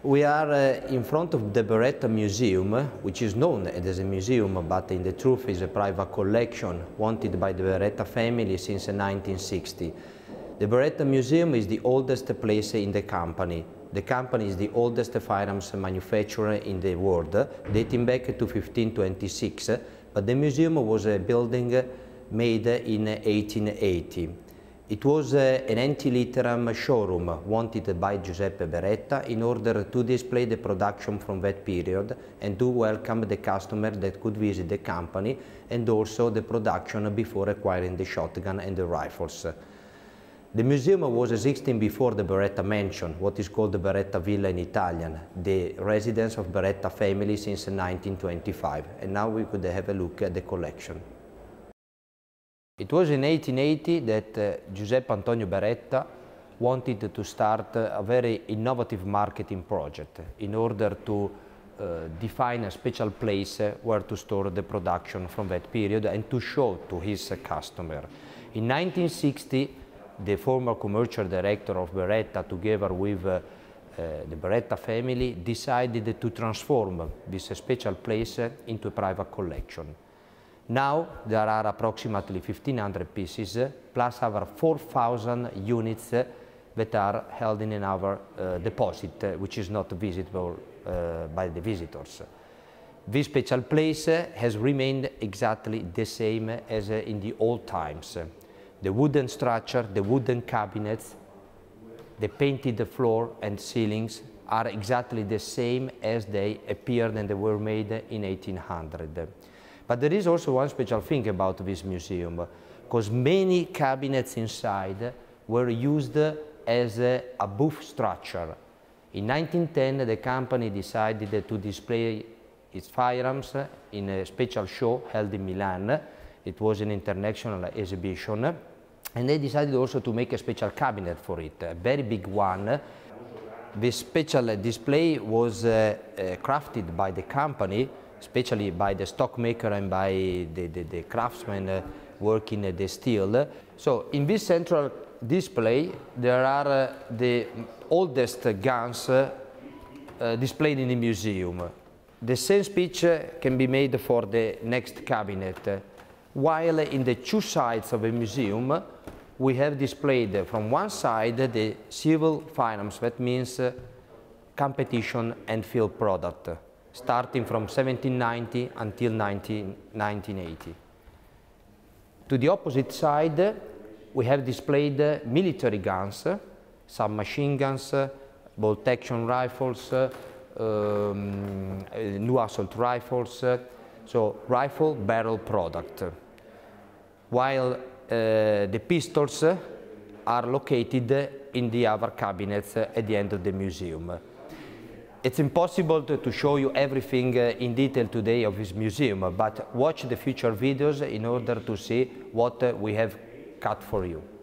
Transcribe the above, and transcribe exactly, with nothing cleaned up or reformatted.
We are uh, in front of the Beretta Museum, which is known as a museum, but in the truth is a private collection wanted by the Beretta family since nineteen sixty. The Beretta Museum is the oldest place in the company. The company is the oldest firearms manufacturer in the world, dating back to fifteen twenty-six, but the museum was a building made in eighteen eighty. It was uh, an anti-litteram showroom wanted by Giuseppe Beretta in order to display the production from that period and to welcome the customer that could visit the company and also the production before acquiring the shotgun and the rifles. The museum was existing before the Beretta Mansion, what is called the Beretta Villa in Italian, the residence of Beretta family since nineteen twenty-five, and now we could have a look at the collection. It was in eighteen eighty that uh, Giuseppe Antonio Beretta wanted to start a very innovative marketing project in order to uh, define a special place where to store the production from that period and to show to his customer. In nineteen sixty, the former commercial director of Beretta, together with uh, uh, the Beretta family, decided to transform this special place into a private collection. Now there are approximately fifteen hundred pieces, plus over four thousand units that are held in our uh, deposit, which is not visitable uh, by the visitors. This special place has remained exactly the same as in the old times. The wooden structure, the wooden cabinets, the painted floor and ceilings are exactly the same as they appeared and they were made in eighteen hundred. But there is also one special thing about this museum, because many cabinets inside were used as a, a booth structure. In nineteen ten, the company decided to display its firearms in a special show held in Milan. It was an international exhibition, and they decided also to make a special cabinet for it, a very big one. This special display was uh, uh, crafted by the company, especially by the stockmaker and by the, the, the craftsmen uh, working uh, the steel. So in this central display there are uh, the oldest guns uh, uh, displayed in the museum. The same speech uh, can be made for the next cabinet, uh, while in the two sides of the museum we have displayed uh, from one side the civil firearms, that means uh, competition and field product, starting from seventeen ninety until nineteen eighty. To the opposite side, we have displayed uh, military guns, uh, submachine guns, uh, bolt action rifles, uh, um, uh, new assault rifles, uh, so rifle barrel product. While uh, the pistols uh, are located in the other cabinets uh, at the end of the museum. It's impossible to, to show you everything uh, in detail today of this museum, but watch the future videos in order to see what uh, we have cut for you.